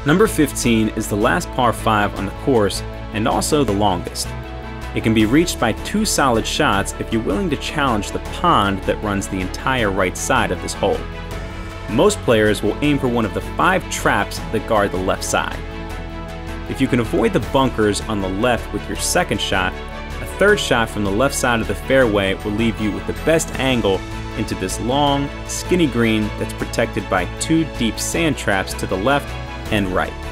Number 15 is the last par 5 on the course and also the longest. It can be reached by 2 solid shots if you're willing to challenge the pond that runs the entire right side of this hole. Most players will aim for one of the 5 traps that guard the left side. If you can avoid the bunkers on the left with your second shot, a third shot from the left side of the fairway will leave you with the best angle into this long, skinny green that's protected by 2 deep sand traps to the left and right.